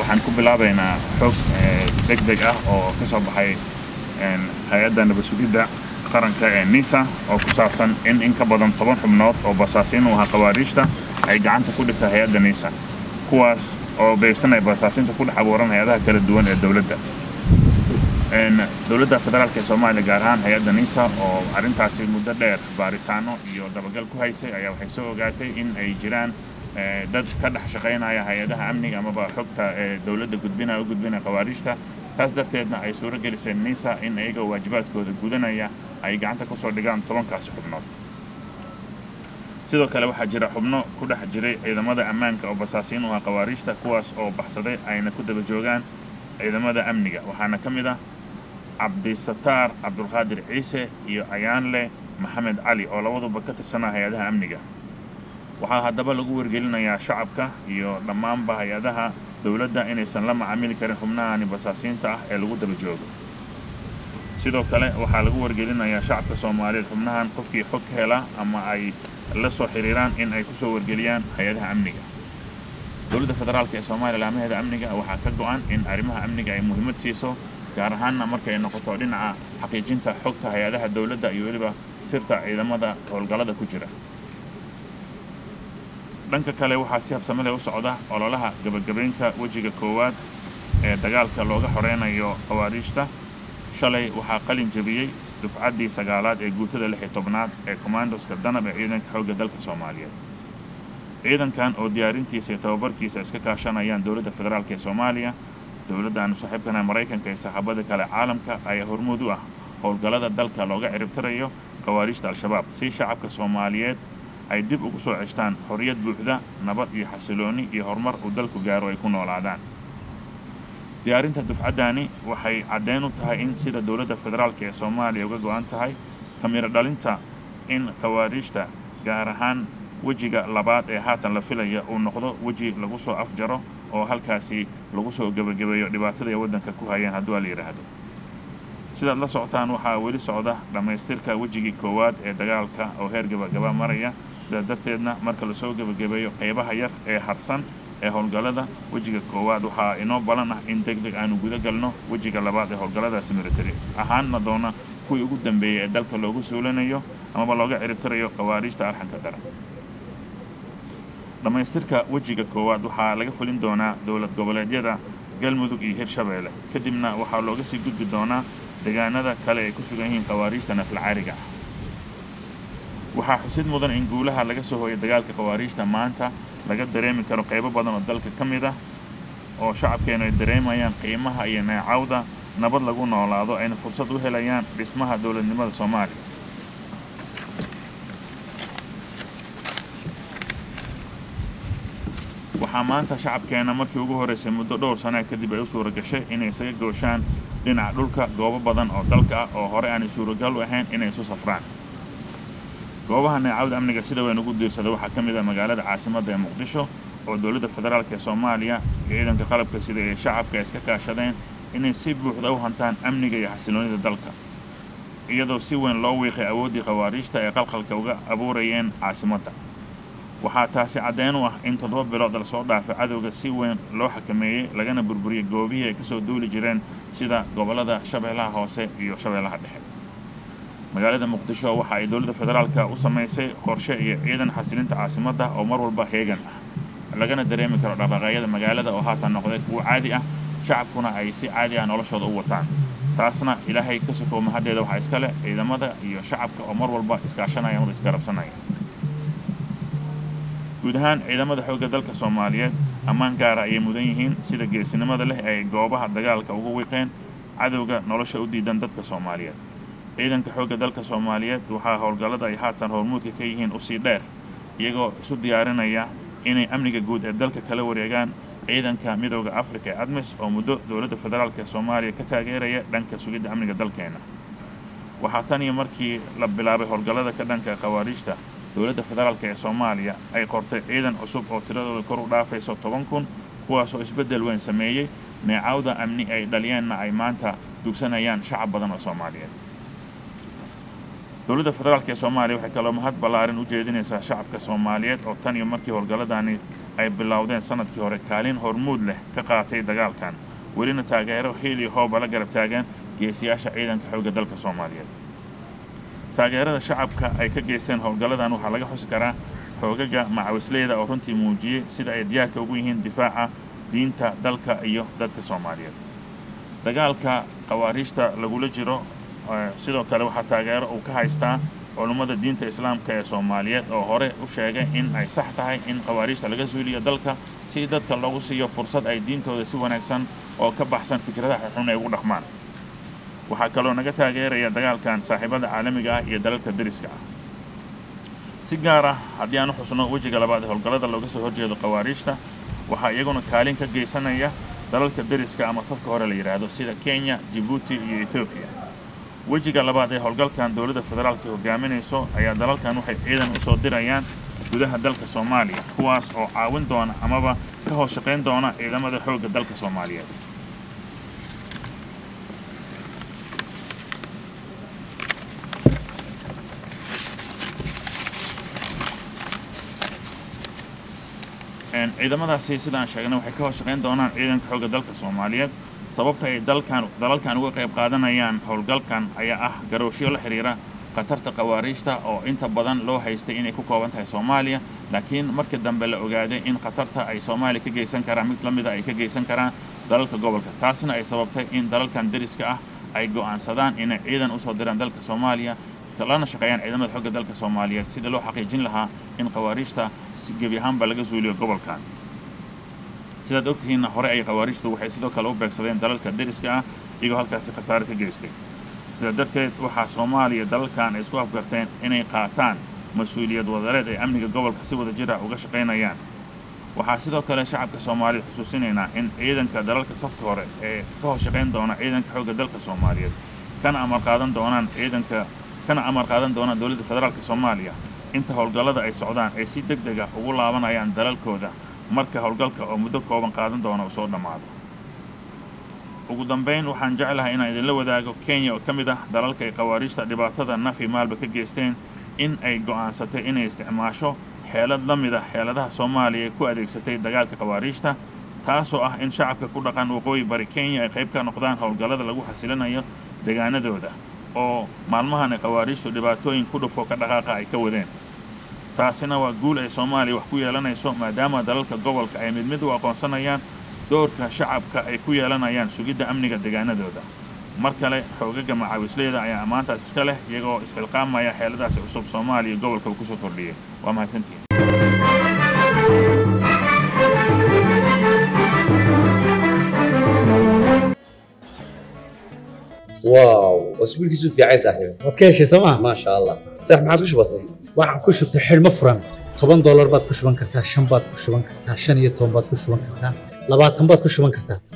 waxaan ku bilaabaynaa xog degdeg ah oo ka soo baxay hay'adda nabad sugidda qaranka ee NISA oo ku saabsan in ka badan 10 xubnood oo basaasiin u ah qawaariijta ay gacanta ku dhigtay hay'adda NISA kuwaas oo beegsanay basaasiinta ku dhex abuuran hay'adaha kala duwan ee dawladda. dawladda federaalka Soomaaliya gaar ahaan hay'adda NISA oo arrintaasi muddo dheer baaritaano iyo dabagal ku haysay ayaa waxay soo ogaatay in ay jiraan dad ka dhex shaqaynaya hay'adaha amniga ama xogta dawladda gudbinaya qawaariijta. taas darteedna ay suuro gelisay NISA in ayaga waajibaadkooda gudanaya ay gacanta ku soo dhigaan 10kaas xubnood. sidoo kale waxaa jira xubno ku dhex jiray ciidamada ammaanka oo basaasiin u ah qawaariijta kuwaas oo baxsaday ayna ku daba joogaan ciidamada amniga waxaana ka mid ah Cabdisataar Cabdulqaadir Ciise iyo Ayaanle Maxamed Cali oo labaduba ka tirsanaa hay'adaha amniga. waxaa haddaba lagu wargelinayaa shacabka iyo dhammaanba hay'adaha dawladda inaysan la macaamili karin xubnahan basaasiinta ah ee lagu daba joogo. sidoo kale waxaa lagu wargelinayaa shacabka Soomaaliyeed xubnahan qofkii xog hela ama ay la soo xiriiraan in ay ku soo wargeliyaan hay'adaha amniga. dawladda federaalka ee Soomaaliya laamaheeda amniga waxaa ka go'an in arrimaha amniga ay muhiimad siiso gaar ahaan marka ay noqoto dhinaca xaqiijinta xogta hay'adaha dawladda iyo waliba sirta ciidamada howlgallada ku jira. dhanka kale waxaa si habsami leh u socda ololaha gabagabaynta wajiga koowaad ee dagaalka looga xoreynayo qawaariijta. shalay waxaa qalin jabiyey dufcaddii 9aad ee guutada 16aad ee commandoska danab ee ciidanka xoogga dalka Soomaaliyeed. ciidankan oo diyaarintiisa iyo tababarkiisa iska kaashanayaan dawladda federaalka ee Soomaaliya, dawladda saaxiibkana Mareykanka iyo saaxiibada kale caalamka ayaa hormuud u ah howlgallada dalka looga ciribtirayo qawaariijta Al-Shabaab si shacabka Soomaaliyeed ay dib ugu soo ceshtaan xorriyad buuxda, nabad iyo xasilooni iyo horumar uu dalku gaaro ay ku noolaadaan. diyaarinta dufcaddani waxay caddeyn u tahay in sida dawladda federaalka ee Soomaaliya uga go'an tahay kamira dhalinta in qawaariijta gaar ahaan wajiga labaad ee haatan la filaya uu noqdo waji lagu soo afjaro oo halkaasi lagu soo gabagabeeyo dhibaatada ay waddanka ku hayeen haddii la yiraahdo. sidaad la socotaan waxaa weli socda dhamaystirka wajigii koowaad ee dagaalka oo heer gabagaba maraya. sidaa darteedna marka la soo gabagabeeyo qaybaha yar ee harsan ee howlgallada wajiga koowaad waxaa inoo balan ah in degdeg aanu guda galno wajiga labaad ee howlgalladaasi military ahaanna doona kuwii ugu dambeeyay ee dalka loogu suulanayo amaba looga ciribtirayo qawaariijta arxanka daran. dhamaystirka wajiga koowaad waxaa laga fulin doonaa dowlad goboleedyada Galmudug iyo Hirshabeelle kadibna waxaa looga sii gudbi doonaa deegaanada kale ee ku sugan yihiin qawaariijta naflacaariga ah. waxaa xusid mudan in guulaha laga soo hooyay dagaalka qawaariijta maanta laga dareemi karo qaybo badan oo dalka ka mid ah oo shacabkeenu ay dareemayaan qiimaha iyo neecawda nabad lagu noolaado ayna fursad u helayaan dhismaha dawladnimada Soomaaliya. waxaa maanta shacabkeena markii ugu horeysay muddo dhowr sano kadib ay u suura gashay inay isaga gooshaan dhinaca dhulka goobo badan oo dalka ah oo hore aan suuragal u ahayn inay isu safraan. goobaha neecawda amniga sida weyn ugu diirsada waxaa ka mid ah magaalada caasimadda ee Muqdisho oo dawladda federaalka ee Soomaaliya ciidanka qalabka sida ee shacabka iska kaashadeen inay si buuxda u hantaan amniga iyo xasiloonida dalka iyadoo si weyn loo wiiqay awoodii qawaariijta ee qalqalka uga abuurayeen caasimadda. waxaa taasi caddeyn u ah in 7 bilood la soo dhaafay cadowga si weyn loo xakameeyay lagana burburiyay goobihii ay ka soo duuli jireen sida gobolada Shabeellaha Hoose iyo Shabeellaha Dhexe. magaalada Muqdisho waxa ay dawladda federaalka u sameysay qorshe iyo ciidan xasilinta caasimadda oo mar walba heegan ah lagana dareemi karo dhaqdhaqaaqyada magaalada oo haatan noqday kuwo caadi ah shacabkuna ay si caadi ah noloshooda u wataan. taasna ilaahay ka soo mahaddeeda waxa iska leh ciidamada iyo shacabka oo mar walba iskaashanaya ama isgarabsanaya. guud ahaan ciidamada xoogga dalka Soomaaliyeed ammaan gaar ah ay mudan yihiin sida geesinimada leh ay goobaha dagaalka ugu wiiqeen cadowga nolosha u diidan dadka Soomaaliyeed. ciidanka xoogga dalka Soomaaliyeed waxaa howlgallada ay haatan hormuudka ka yihiin u sii dheer iyagoo isu diyaarinaya inay amniga guud ee dalka kala wareegaan ciidanka midowga Afrika ee ADMIS oo muddo dawladda federaalka ee Soomaaliya ka taageeraya dhanka sugidda amniga dalkeena. waxaa tan iyo markii la bilaabay howlgallada ka dhanka qawaariijta dawladda federaalka ee Soomaaliya ay qortay ciidan cusub oo tiradooda kor u dhaafayso 10,000 kuwaas oo isbedel weyn sameeyay neecawda amni ay dhaliyeenna ay maanta dugsanayaan shacab badan oo Soomaaliyeed. dawladda federaalka ee Soomaaliya waxay kaloo mahad ballaaran u jeedinaysaa shacabka Soomaaliyeed oo tan iyo markii howlgalladani ay bilowdeen sanadkii hore kaalin hormuud leh ka qaatay dagaalkan welina taageero hiil iyo hooba la garab taagan geesiyaasha ciidanka xoogga dalka Soomaaliyeed. taageerada shacabka ay ka geysteen howlgalladan waxaa laga xusi karaa xoogaga macawisleyda oo runtii muujiyay sida ay diyaarka ugu yihiin difaaca diinta dalka iyo dadka Soomaaliyeed. dagaalka qawaariijta lagula jiro sidoo kale waxaa taageero uu ka haystaa culummada diinta islaamka ee Soomaaliyeed oo hore u sheegay in ay sax tahay in qawaariijta laga suuliyo dalka si dadka loogu siiyo fursad ay diintooda si wanaagsan oo ka baxsan fikradaha xun ay ugu dhaqmaan. waxaa kaloo naga taageeraya dagaalkan saaxiibada caalamiga ah iyo dalalka deriska ah. si gaar ah haddii aan u xusno wejiga labaad ee howlgallada looga soo horjeedo qawaariijta waxaa iyaguna kaalin ka geysanaya dalalka deriska ama safka hore la yiraahdo sida Kenya, Djibouti iyo Ethiopia. wejiga labaad ee howlgalkan dowladda federaalka hogaaminayso ayaa dalalkan waxay ciidan u soo dirayaan gudaha dalka Soomaaliya kuwaas oo caawin doona amaba ka hoos shaqeyn doona ciidamada xoogga dalka Soomaaliyeed. ciidamadaasi sidaan sheegnay waxay ka hoos shaqeyn doonaan ciidanka xoogga dalka Soomaaliyeed. sababta ay dalalkan uga qayb qaadanayaan howlgalkan ayaa ah garowshiyo la xiriira qatarta qawaariijta oo inta badan loo haystay inay ku kooban tahay Soomaaliya laakiin markii dambe la ogaaday in qatarta ay Soomaaliya ka geysan karaan mid lamid ah ay ka geysan karaan dalalka gobolka taasina ay sababtay in dalalkan deriska ah ay go'aansadaan inay ciidan u soo diraan dalka Soomaaliya lana shaqeeyaan ciidamada xoogga dalka Soomaaliyeed sidii loo xaqiijin lahaa in qawaariijta si gebi ahaanba laga suuliyo gobolkan. sidaad ogtihiin hore ay qawaariijtu waxay sidoo kale u beegsadeen dalalka deriska ah iyagoo halkaasi khasaare ka geystay. sidaa darteed waxaa Soomaaliya dalalkan ay isku afgarteen inay qaataan mas'uuliyad wadareed ay amniga gobolka si wada jir ah uga shaqeynayaan. waxaa sidoo kale shacabka Soomaaliyeed xusuusinaynaa in ciidanka dalalka safka hore ee ka hoos shaqeyn doona ciidanka xoogga dalka Soomaaliyeed kana amar qaadan doonaan dowladda federaalka Soomaaliya inta howlgallada ay socdaan ay si degdeg ah ugu laabanayaan dalalkooda marka howlgalka oo muddo kooban qaadan doona uu soo dhamaado. ugu dambeyn waxaan jeclahay inaan idinla wadaago Kenya oo ka mid ah dalalka ay qawaariijta dhibaatada naf iyo maalba ka geysteen in ay go'aansatay inay isticmaasho xeelad la mid ah xeeladaha Soomaaliya ku adeegsatay dagaalka qawaariijta taasoo ah in shacabka ku dhaqan waqooyi bari Kenya ay qayb ka noqdaan howlgallada lagu xasilinayo deegaanadooda oo maalmahan ay qawaariijtu dhibaatooyin ku dhufo ka dhaqaaqa ay ka wadeen. taasina waa guul ay Soomaaliya wax ku yeelanayso maadaama dalalka gobolka ay mid u aqoonsanayaan doorka shacabka ay ku yeelanayaan sugidda amniga deegaanadooda. mar kale xoogaga macawisleyda ayaa amaantaas iska leh iyagoo isxilqaamaya xeeladaasi cusub Soomaaliya gobolka ku soo kordhiyay. waa mahadsantihiin. واو اسبوع كيسو في عايز صاحبي wadkeeshi sama ما شاء الله صح ما عادش بسيط waxaan ku shubtay xilmo furan $10 baad ku shuban kartaa 5 baad ku shuban kartaa 15 baad ku shuban kartaa 20 baad ku shuban kartaa